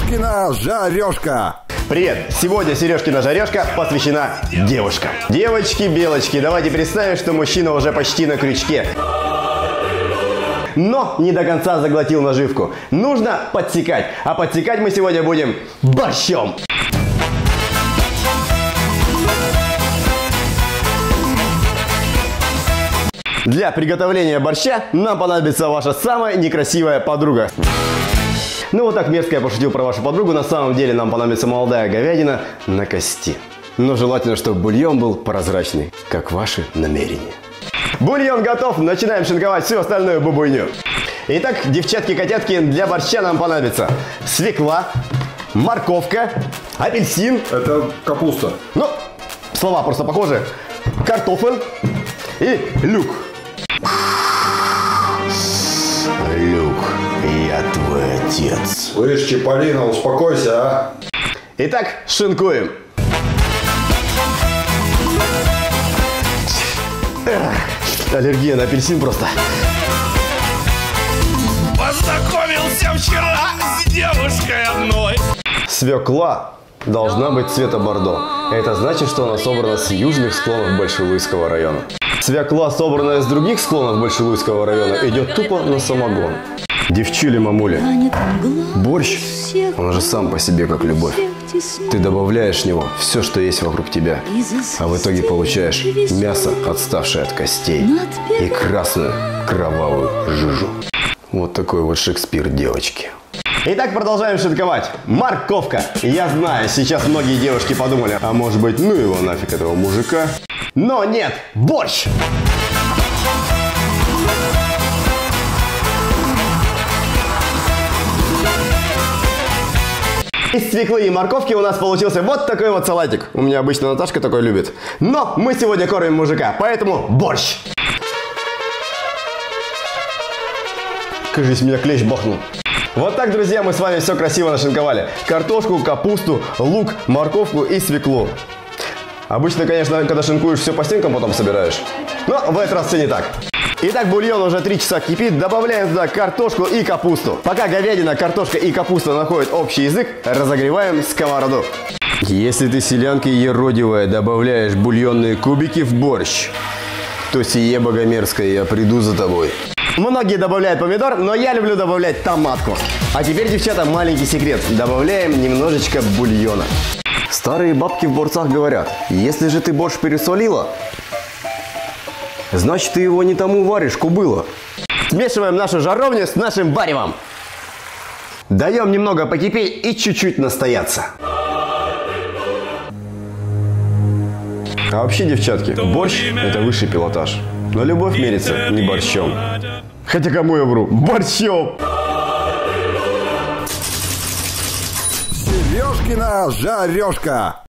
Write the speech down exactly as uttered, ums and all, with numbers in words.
Сережкина жарежка. Привет! Сегодня Сережкина жарежка посвящена девушкам. Девочки-белочки, давайте представим, что мужчина уже почти на крючке. Но не до конца заглотил наживку. Нужно подсекать. А подсекать мы сегодня будем борщом. Для приготовления борща нам понадобится ваша самая некрасивая подруга. Ну вот так мерзко я пошутил про вашу подругу. На самом деле нам понадобится молодая говядина на кости. Но желательно, чтобы бульон был прозрачный, как ваши намерения. Бульон готов, начинаем шинковать всю остальную бубуйню. Итак, девчатки-котятки, для борща нам понадобится свекла, морковка, апельсин. Это капуста. Ну, слова просто похожи. Картофель и люк. Люк, я твой отец. Слышь, Чиполлино, успокойся, а. Итак, шинкуем. Эх, аллергия на апельсин просто. Познакомился вчера с девушкой одной. Свекла должна быть цвета бордо. Это значит, что она собрана с южных склонов Большелуйского района. Свекла, собранная с других склонов Большелуйского района, идет тупо на самогон. Девчули, мамуля, борщ, он же сам по себе как любовь. Ты добавляешь в него все, что есть вокруг тебя, а в итоге получаешь мясо, отставшее от костей, и красную кровавую жижу. Вот такой вот Шекспир, девочки. Итак, продолжаем шинковать. Морковка. Я знаю, сейчас многие девушки подумали, а может быть, ну его нафиг, этого мужика. Но нет, борщ! Из свеклы и морковки у нас получился вот такой вот салатик. У меня обычно Наташка такой любит. Но мы сегодня кормим мужика, поэтому борщ! Кажись, меня клещ бахнул. Вот так, друзья, мы с вами все красиво нашинковали. Картошку, капусту, лук, морковку и свеклу. Обычно, конечно, когда шинкуешь, все по стенкам потом собираешь. Но в этот раз все не так. Итак, бульон уже три часа кипит. Добавляем туда картошку и капусту. Пока говядина, картошка и капуста находят общий язык, разогреваем сковороду. Если ты, селянка еродивая, добавляешь бульонные кубики в борщ, то сие богомерзкое, я приду за тобой. Многие добавляют помидор, но я люблю добавлять томатку. А теперь, девчата, маленький секрет. Добавляем немножечко бульона. Старые бабки в борцах говорят, если же ты борщ пересолила, значит, ты его не тому варишь, кубыла. Смешиваем нашу жаровню с нашим варевом. Даем немного покипеть и чуть-чуть настояться. А вообще, девчатки, борщ – это высший пилотаж. Но любовь мерится не борщом. Хотя кому я вру? Борщом! Сережкина жарежка.